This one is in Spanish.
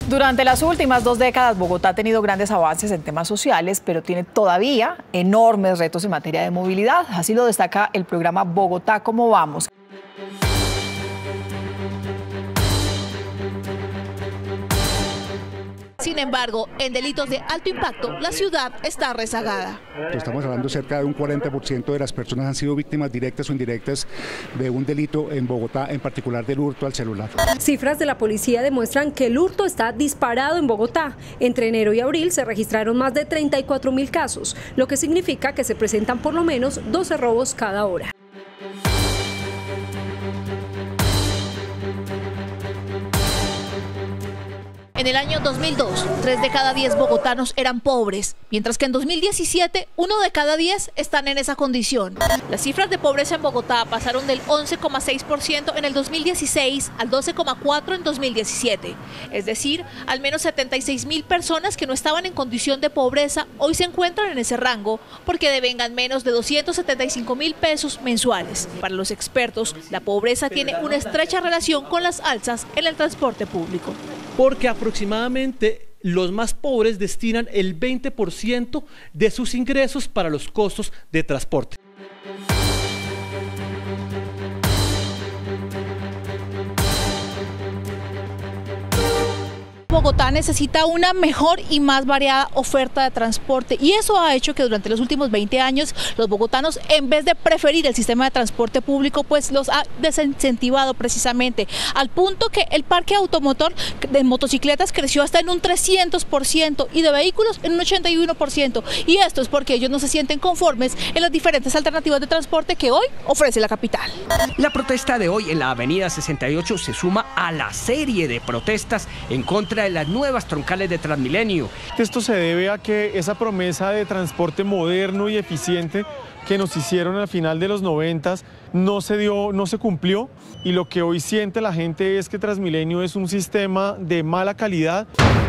Durante las últimas 2 décadas, Bogotá ha tenido grandes avances en temas sociales, pero tiene todavía enormes retos en materia de movilidad. Así lo destaca el programa Bogotá, ¿cómo vamos? Sin embargo, en delitos de alto impacto, la ciudad está rezagada. Estamos hablando cerca de un 40% de las personas han sido víctimas directas o indirectas de un delito en Bogotá, en particular del hurto al celular. Cifras de la policía demuestran que el hurto está disparado en Bogotá. Entre enero y abril se registraron más de 34.000 casos, lo que significa que se presentan por lo menos 12 robos cada hora. En el año 2002, 3 de cada 10 bogotanos eran pobres, mientras que en 2017, 1 de cada 10 están en esa condición. Las cifras de pobreza en Bogotá pasaron del 11,6% en el 2016 al 12,4% en 2017. Es decir, al menos 76.000 personas que no estaban en condición de pobreza hoy se encuentran en ese rango porque devengan menos de 275.000 pesos mensuales. Para los expertos, la pobreza tiene una estrecha relación con las alzas en el transporte público. Porque aproximadamente los más pobres destinan el 20% de sus ingresos para los costos de transporte. Bogotá necesita una mejor y más variada oferta de transporte y eso ha hecho que durante los últimos 20 años los bogotanos, en vez de preferir el sistema de transporte público, pues los ha desincentivado precisamente, al punto que el parque automotor de motocicletas creció hasta en un 300% y de vehículos en un 81%, y esto es porque ellos no se sienten conformes en las diferentes alternativas de transporte que hoy ofrece la capital. La protesta de hoy en la avenida 68 se suma a la serie de protestas en contra de las nuevas troncales de Transmilenio. Esto se debe a que esa promesa de transporte moderno y eficiente que nos hicieron al final de los 90 no se cumplió, y lo que hoy siente la gente es que Transmilenio es un sistema de mala calidad.